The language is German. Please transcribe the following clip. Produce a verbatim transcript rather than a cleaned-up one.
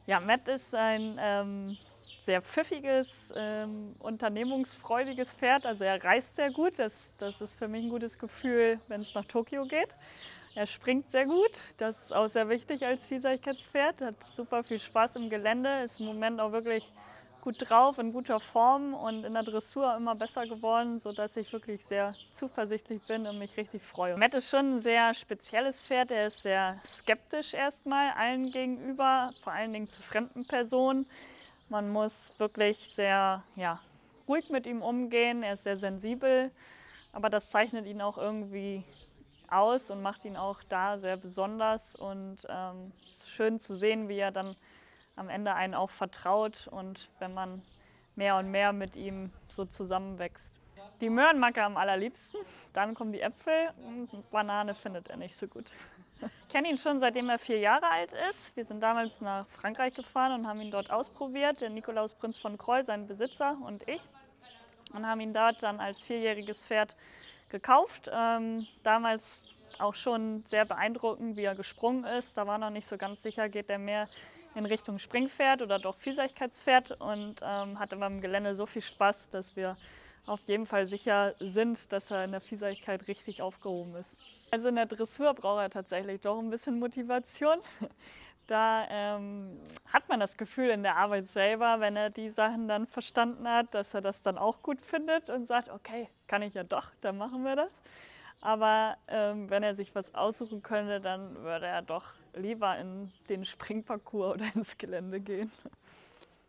Ja, Matt ist ein ähm, sehr pfiffiges, ähm, unternehmungsfreudiges Pferd. Also er reist sehr gut. Das, das ist für mich ein gutes Gefühl, wenn es nach Tokio geht. Er springt sehr gut. Das ist auch sehr wichtig als Vielseitigkeitspferd. Hat super viel Spaß im Gelände. Ist im Moment auch wirklich gut drauf, in guter Form und in der Dressur immer besser geworden, sodass ich wirklich sehr zuversichtlich bin und mich richtig freue. Matt ist schon ein sehr spezielles Pferd. Er ist sehr skeptisch erstmal allen gegenüber, vor allen Dingen zu fremden Personen. Man muss wirklich sehr ja, ruhig mit ihm umgehen. Er ist sehr sensibel, aber das zeichnet ihn auch irgendwie aus und macht ihn auch da sehr besonders. Und ähm, es ist schön zu sehen, wie er dann am Ende einen auch vertraut und wenn man mehr und mehr mit ihm so zusammenwächst. Die Möhren mag er am allerliebsten, dann kommen die Äpfel und Banane findet er nicht so gut. Ich kenne ihn schon, seitdem er vier Jahre alt ist. Wir sind damals nach Frankreich gefahren und haben ihn dort ausprobiert. Der Nikolaus Prinz von Croy, sein Besitzer und ich, und haben ihn dort dann als vierjähriges Pferd gekauft. Ähm, damals auch schon sehr beeindruckend, wie er gesprungen ist. Da war noch nicht so ganz sicher, geht er mehr in Richtung Springpferd oder doch Vielseitigkeitspferd, und ähm, hatte beim Gelände so viel Spaß, dass wir auf jeden Fall sicher sind, dass er in der Vielseitigkeit richtig aufgehoben ist. Also in der Dressur braucht er tatsächlich doch ein bisschen Motivation. Da ähm, hat man das Gefühl in der Arbeit selber, wenn er die Sachen dann verstanden hat, dass er das dann auch gut findet und sagt, okay, kann ich ja doch, dann machen wir das. Aber ähm, wenn er sich was aussuchen könnte, dann würde er doch lieber in den Springparcours oder ins Gelände gehen.